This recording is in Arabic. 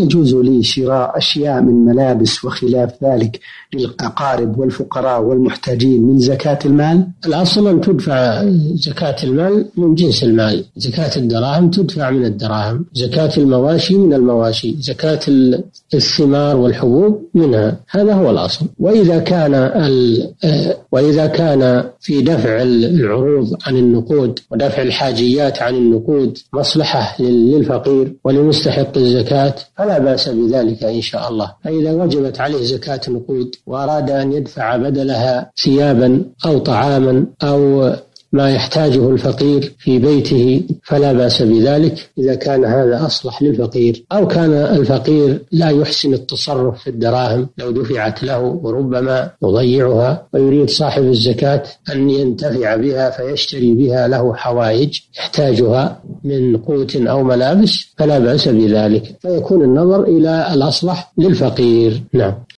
يجوز لي شراء أشياء من ملابس وخلاف ذلك للأقارب والفقراء والمحتاجين من زكاة المال؟ الأصل أن تدفع زكاة المال من جنس المال، زكاة الدراهم تدفع من الدراهم، زكاة المواشي من المواشي، زكاة الثمار والحبوب منها، هذا هو الأصل. وإذا كان في دفع العروض عن النقود ودفع الحاجيات عن النقود مصلحة للفقير ولمستحق الزكاة فلا بأس بذلك إن شاء الله. فإذا وجبت عليه زكاة نقود وأراد أن يدفع بدلها ثيابا أو طعاما أو ما يحتاجه الفقير في بيته فلا بأس بذلك إذا كان هذا أصلح للفقير، أو كان الفقير لا يحسن التصرف في الدراهم لو دفعت له وربما يضيعها، ويريد صاحب الزكاة أن ينتفع بها فيشتري بها له حوائج يحتاجها من قوت أو ملابس فلا بأس بذلك، فيكون النظر إلى الأصلح للفقير. نعم.